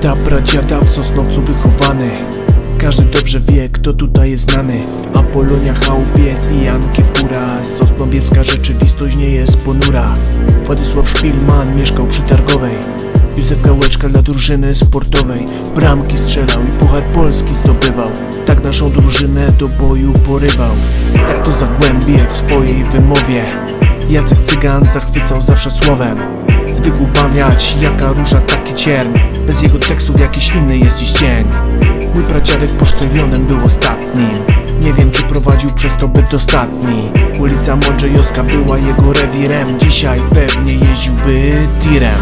dziada, pradziada w Sosnowcu wychowany. Każdy dobrze wie, kto tutaj jest znany. Apolonia Chałupiec i Jan Kiepura. Sosnowiecka rzeczywistość nie jest ponura. Władysław Szpilman mieszkał przy Targowej. Józef Gałeczka dla drużyny sportowej bramki strzelał i Puchar Polski zdobywał. Tak naszą drużynę do boju porywał. Tak to Zagłębie w swojej wymowie. Jacek Cygan zachwycał zawsze słowem. Zwykł pamiętać, jaka róża taki cierń. Bez jego tekstów jakiś inny jest dziś cień. Mój pradziadek posztylionem był ostatnim. Nie wiem, czy prowadził przez to byt dostatni. Ulica Mądrzejowska była jego rewirem. Dzisiaj pewnie jeździłby tirem.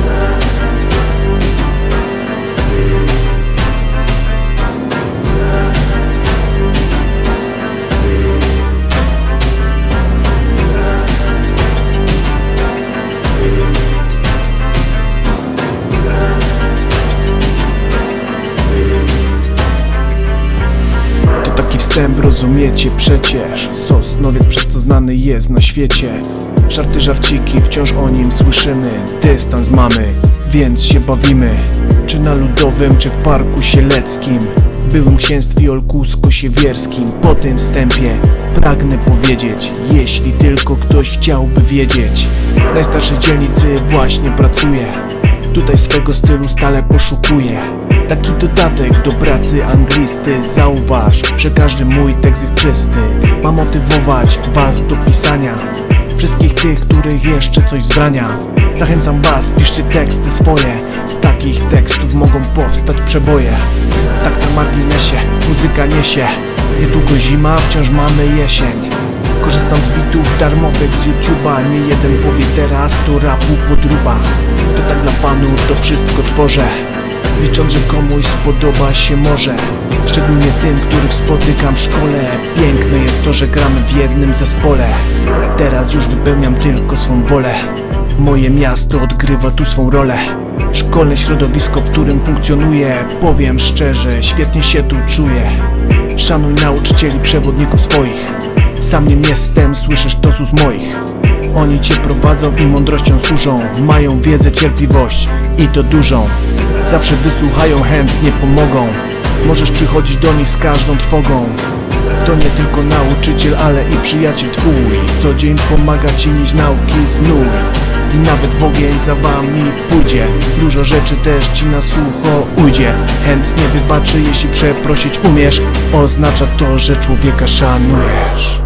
Wstęp, rozumiecie przecież. Sosnowiec przez to znany jest na świecie. Żarty, żarciki, wciąż o nim słyszymy. Dystans mamy, więc się bawimy. Czy na Ludowym, czy w Parku Sieleckim. W byłym księstwie olkusko-siewierskim. Po tym wstępie pragnę powiedzieć, jeśli tylko ktoś chciałby wiedzieć. W najstarszej dzielnicy właśnie pracuję. Tutaj swego stylu stale poszukuję. Taki dodatek do pracy anglisty. Zauważ, że każdy mój tekst jest czysty. Ma motywować was do pisania. Wszystkich tych, których jeszcze coś zbrania. Zachęcam was, piszcie teksty swoje. Z takich tekstów mogą powstać przeboje. Tak na marginesie, muzyka niesie. Niedługo zima, wciąż mamy jesień. Korzystam z bitów darmowych z YouTube'a. Nie jeden powie teraz, to rapu podruba. To tak dla fanów to wszystko tworzę, licząc, że komuś spodoba się może. Szczególnie tym, których spotykam w szkole. Piękne jest to, że gramy w jednym zespole. Teraz już wypełniam tylko swą wolę. Moje miasto odgrywa tu swą rolę. Szkolne środowisko, w którym funkcjonuję. Powiem szczerze, świetnie się tu czuję. Szanuj nauczycieli, przewodników swoich. Sam nim jestem, słyszysz to z ust moich. Oni cię prowadzą i mądrością służą. Mają wiedzę, cierpliwość i to dużą. Zawsze wysłuchają, chętnie pomogą. Możesz przychodzić do nich z każdą trwogą. To nie tylko nauczyciel, ale i przyjaciel twój. Co dzień pomaga ci nieść nauki znój. I nawet w ogień za wami pójdzie. Dużo rzeczy też ci na sucho ujdzie. Chętnie wybaczy, jeśli przeprosić umiesz. Oznacza to, że człowieka szanujesz.